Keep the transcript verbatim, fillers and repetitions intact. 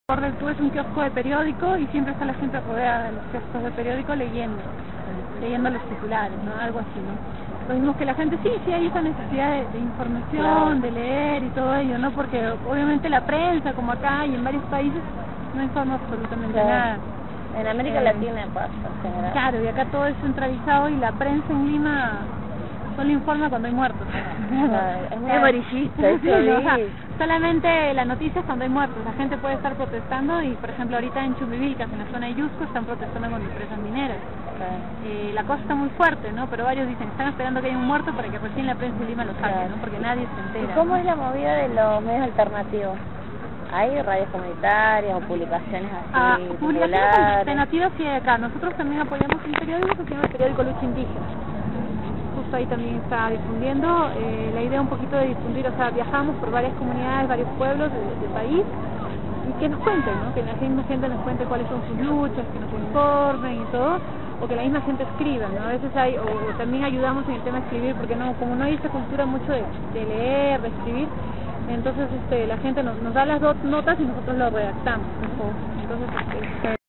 Tú es un kiosco de periódico y siempre está la gente rodeada de los kioscos de periódico leyendo, leyendo los titulares, ¿no? Algo así, ¿no? Lo mismo que la gente, sí, sí hay esa necesidad de, de información, claro, de leer y todo ello, ¿no? Porque obviamente la prensa, como acá y en varios países, no informa absolutamente claro. nada. En América eh, Latina pasa, en general. Claro, y acá todo es centralizado y la prensa en Lima solo informa cuando hay muertos. Claro, es muy amarillista, eso sí, no, o sea, solamente la noticia es cuando hay muertos. La gente puede estar protestando y, por ejemplo, ahorita en Chumbivilcas, en la zona de Yusco, están protestando con empresas mineras. Claro. Eh, la cosa está muy fuerte, ¿no? Pero varios dicen que están esperando que haya un muerto para que recién la prensa de Lima lo saque, claro, ¿no? Porque nadie se entera. ¿Y cómo ¿no? es la movida de los medios alternativos? ¿Hay radios comunitarias o publicaciones así? Ah, publicaciones alternativas sí hay acá. Nosotros también apoyamos un periódico que se llama el Periódico Lucha Indígena. Justo ahí también está difundiendo. Eh, la idea un poquito de difundir, o sea, viajamos por varias comunidades, varios pueblos del de país y que nos cuenten, ¿no? Que la misma gente nos cuente cuáles son sus luchas, que nos informen y todo, o que la misma gente escriba, ¿no? A veces hay, o, o también ayudamos en el tema de escribir, porque no, como no hay esa cultura mucho de, de leer, de escribir, entonces este, la gente nos, nos da las dos notas y nosotros lo redactamos, ¿no? Entonces, este,